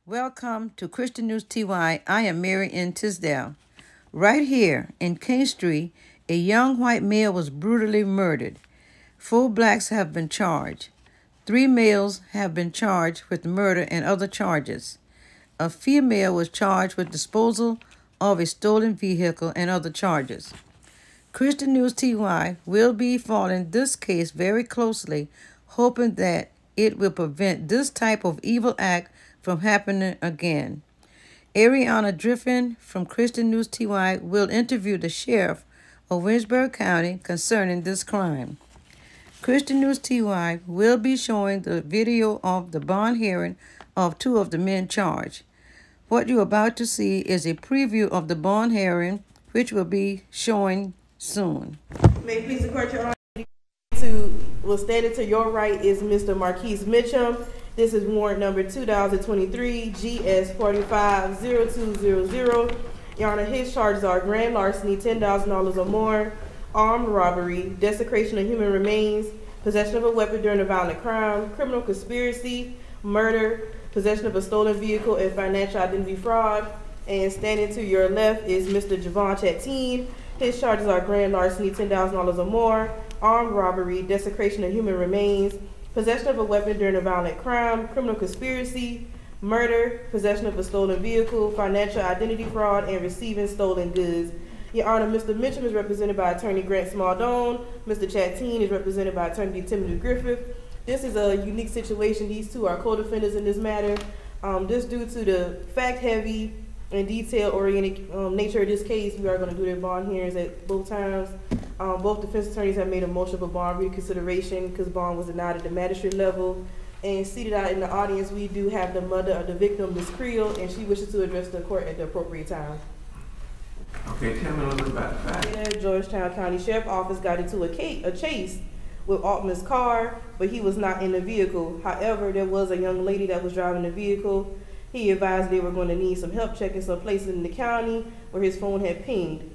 Welcome to Christian News TY. I am Mary N. Tisdale. Right here in King Street, a young white male was brutally murdered. 4 blacks have been charged. 3 males have been charged with murder and other charges. A female was charged with disposal of a stolen vehicle and other charges. Christian News TY will be following this case very closely, hoping that it will prevent this type of evil act from happening again. Ariana Driffin from Christian News TY will interview the sheriff of Winsburg County concerning this crime. Christian News TY will be showing the video of the bond hearing of 2 of the men charged. What you're about to see is a preview of the bond hearing, which will be showing soon. May please the court, Your Honor. Standing to your right is Mr. Marquise Mitchum. This is warrant number 2023 GS 450200. Your Honor, his charges are grand larceny, $10,000 or more, armed robbery, desecration of human remains, possession of a weapon during a violent crime, criminal conspiracy, murder, possession of a stolen vehicle, and financial identity fraud. And standing to your left is Mr. Javon Chatteen. His charges are grand larceny, $10,000 or more, armed robbery, desecration of human remains, possession of a weapon during a violent crime, criminal conspiracy, murder, possession of a stolen vehicle, financial identity fraud, and receiving stolen goods. Your Honor, Mr. Mitchum is represented by Attorney Grant Smaldone. Mr. Chatteen is represented by Attorney Timothy Griffith. This is a unique situation. These 2 are co-defendants in this matter. This due to the fact-heavy and detail-oriented nature of this case, we are going to do their bond hearings at both times. Both defense attorneys have made a motion for bond reconsideration because bond was denied at the magistrate level. And seated out in the audience, we do have the mother of the victim, Ms. Creel, and she wishes to address the court at the appropriate time. Okay, tell me a little bit about the fact. Georgetown County Sheriff's Office got into a chase with Altman's car, but he was not in the vehicle. However, there was a young lady that was driving the vehicle. He advised they were going to need some help checking some places in the county where his phone had pinged.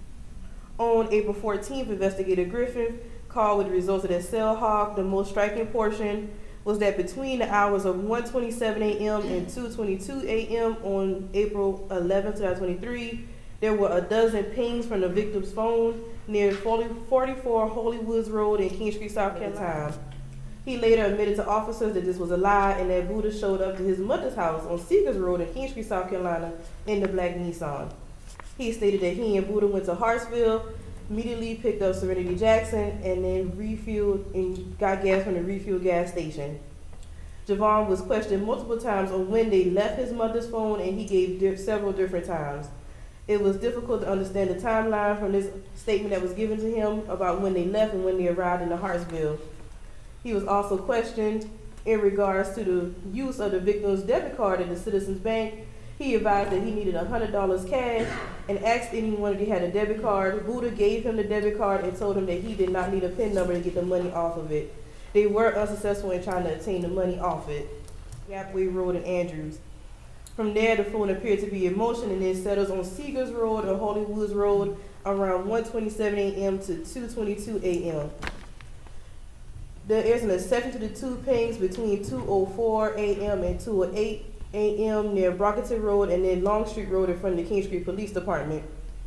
On April 14th, Investigator Griffin called with the results of that cell hog. The most striking portion was that between the hours of 1:27 a.m. and 2:22 a.m. on April 11, 2023, there were a dozen pings from the victim's phone near 44 Holy Woods Road in King Street, South Carolina. He later admitted to officers that this was a lie and that Buddha showed up to his mother's house on Seegers Road in King Street, South Carolina in the black Nissan. He stated that he and Buddha went to Hartsville, immediately picked up Serenity Jackson, and then refueled and got gas from the refuel gas station. Javon was questioned multiple times on when they left his mother's phone, and he gave several different times. It was difficult to understand the timeline from this statement that was given to him about when they left and when they arrived in the Hartsville. He was also questioned in regards to the use of the victim's debit card at the Citizens Bank. He advised that he needed $100 cash and asked anyone if he had a debit card. Buddha gave him the debit card and told him that he did not need a PIN number to get the money off of it. They were unsuccessful in trying to obtain the money off it. Gapway Road in Andrews. From there, the phone appeared to be in motion and then settles on Seegers Road or Holy Woods Road around 1:27 a.m. to 2:22 a.m. There is an exception to the 2 pings between 2:04 a.m. and 2:08 a.m. near Brockington Road and then Longstreet Road in front of the King Street Police Department.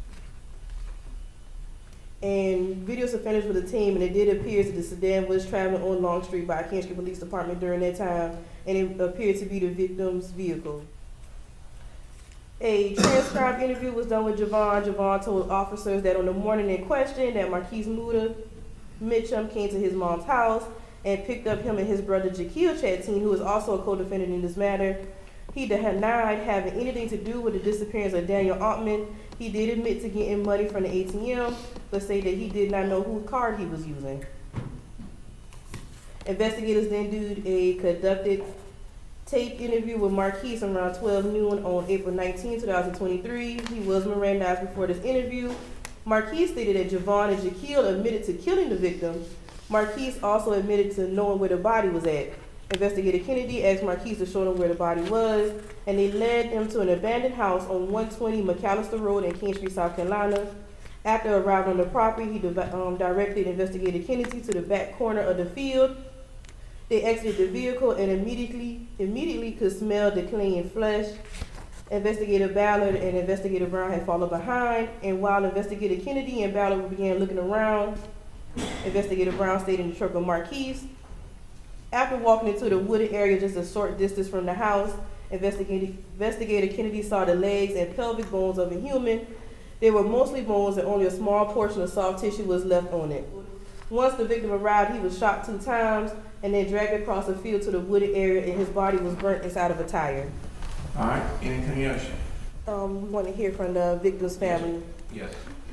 And videos are finished with the team, and it did appear that the sedan was traveling on Longstreet by King Street Police Department during that time, and it appeared to be the victim's vehicle. A transcribed interview was done with Javon. Javon told officers that on the morning in question that Marquise Mitchum came to his mom's house and picked up him and his brother Jaquil Chatteen, who is also a co-defendant in this matter. He denied having anything to do with the disappearance of Daniel Altman. He did admit to getting money from the ATM, but said that he did not know whose card he was using. Investigators then conducted tape interview with Marquise around 12 noon on April 19, 2023. He was Mirandized before this interview. Marquise stated that Javon and Jaquil admitted to killing the victim. Marquise also admitted to knowing where the body was at. Investigator Kennedy asked Marquise to show them where the body was, and they led him to an abandoned house on 120 McAllister Road in King Street, South Carolina. After arriving on the property, he directed Investigator Kennedy to the back corner of the field They exited the vehicle and immediately could smell decaying flesh. Investigator Ballard and Investigator Brown had followed behind, and while Investigator Kennedy and Ballard began looking around, Investigator Brown stayed in the truck with Marquise. After walking into the wooded area just a short distance from the house, Investigator Kennedy saw the legs and pelvic bones of a human. They were mostly bones and only a small portion of soft tissue was left on it. Once the victim arrived, he was shot 2 times and then dragged across the field to the wooded area, and his body was burnt inside of a tire. All right, anything else? We want to hear from the victim's family. Yes.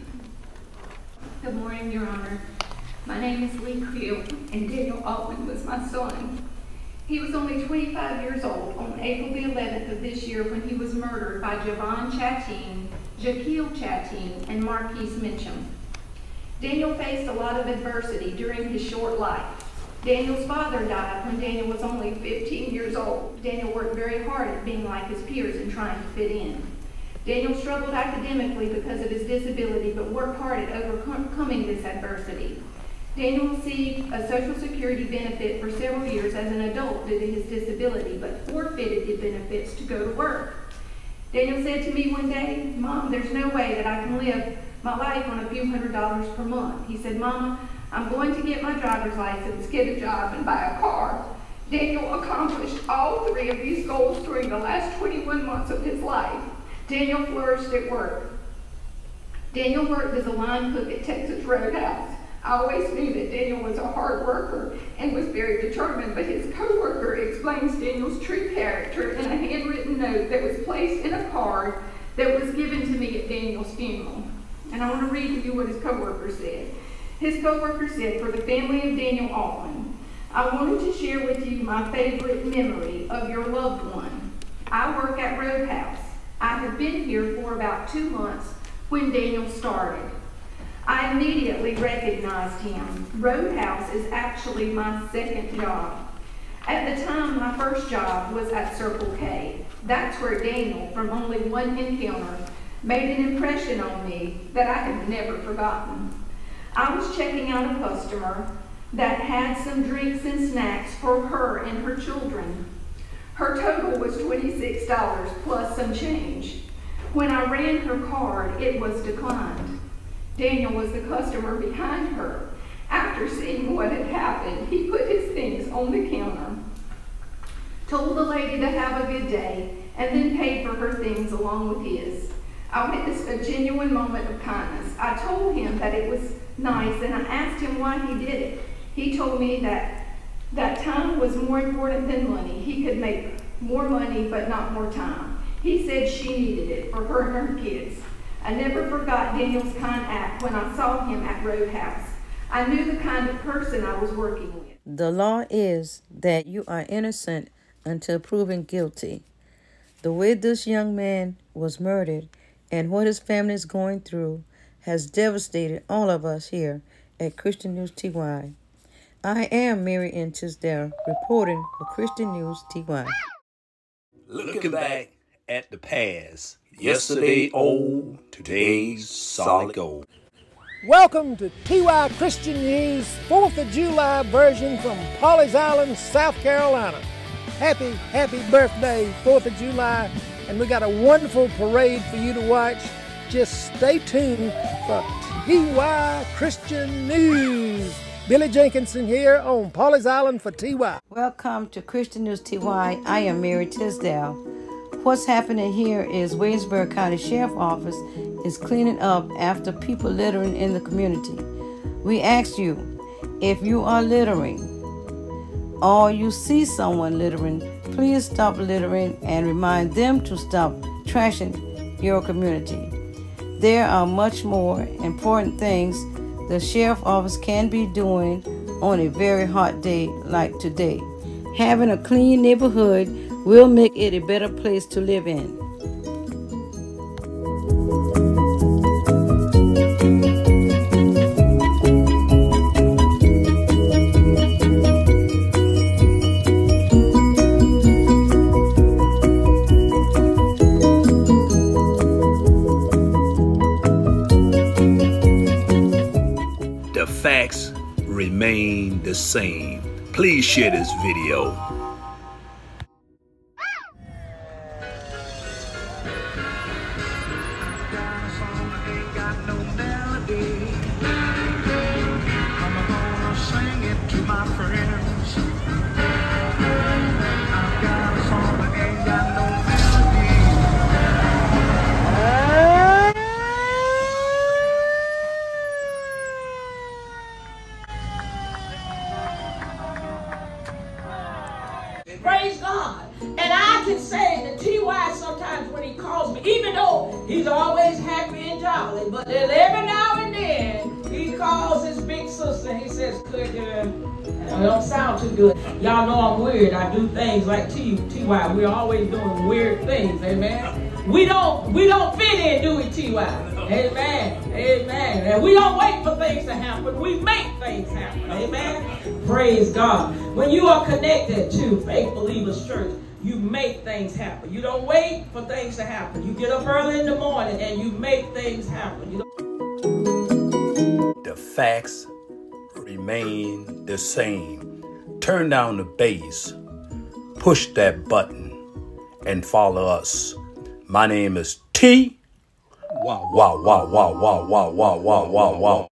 Good morning, Your Honor. My name is Lee Creel, and Daniel Altman was my son. He was only 25 years old on April the 11th of this year when he was murdered by Javon Chatine, Jaquil Chatine, and Marquise Mitchum. Daniel faced a lot of adversity during his short life. Daniel's father died when Daniel was only 15 years old. Daniel worked very hard at being like his peers and trying to fit in. Daniel struggled academically because of his disability, but worked hard at overcoming this adversity. Daniel received a Social Security benefit for several years as an adult due to his disability, but forfeited the benefits to go to work. Daniel said to me one day, "Mom, there's no way that I can live my life on a few $100s per month." He said, "Mama, I'm going to get my driver's license, get a job, and buy a car." Daniel accomplished all 3 of these goals during the last 21 months of his life. Daniel flourished at work. Daniel worked as a line cook at Texas Roadhouse. I always knew that Daniel was a hard worker and was very determined, but his co-worker explains Daniel's true character in a handwritten note that was placed in a card that was given to me at Daniel's funeral. And I want to read to you what his co-worker said. His co-worker said, "For the family of Daniel Altman, I wanted to share with you my favorite memory of your loved one. I work at Roadhouse. I have been here for about 2 months when Daniel started. I immediately recognized him. Roadhouse is actually my second job. At the time, my first job was at Circle K. That's where Daniel, from only one encounter, made an impression on me that I have never forgotten. I was checking out a customer that had some drinks and snacks for her and her children. Her total was $26 plus some change. When I ran her card, it was declined. Daniel was the customer behind her. After seeing what had happened, he put his things on the counter, told the lady to have a good day, and then paid for her things along with his. I witnessed a genuine moment of kindness. I told him that it was nice, and I asked him why he did it. He told me that time was more important than money. He could make more money, but not more time. He said she needed it for her and her kids. I never forgot Daniel's kind act when I saw him at Roadhouse. I knew the kind of person I was working with. The law is that you are innocent until proven guilty. The way this young man was murdered and what his family is going through has devastated all of us here at Christian News TY. I am Mary Ann Tisdale, reporting for Christian News TY. Looking back at the past, yesterday old, today's solid gold. Welcome to TY Christian News 4th of July version from Pawleys Island, South Carolina. Happy birthday, 4th of July, and we got a wonderful parade for you to watch. Just stay tuned for TY Christian News. Billy Jenkinson here on Pawleys Island for TY. Welcome to Christian News TY. I am Mary Tisdale. What's happening here is Waynesburg County Sheriff Office is cleaning up after people littering in the community. We ask you, if you are littering or you see someone littering, please stop littering and remind them to stop trashing your community. There are much more important things the Sheriff Office can be doing on a very hot day like today. Having a clean neighborhood will make it a better place to live in. The facts remain the same. please share this video. Praise God. And I can say that T.Y. sometimes when he calls me, even though he's always happy and jolly, but then every now and then he calls his big sister and he says, "Could you, it don't sound too good. Y'all know I'm weird. I do things like T.Y. We're always doing weird things, amen. We don't fit in, do we, T.Y.? Amen. Amen. And we don't wait for things to happen. We make things happen. Amen. Praise God. When you are connected to Faith Believers Church, you make things happen. You don't wait for things to happen. You get up early in the morning and you make things happen. The facts remain the same. Turn down the bass, push that button, and follow us. My name is T. Wow, wow, wow, wow, wow, wow, wow, wow, wow, wow.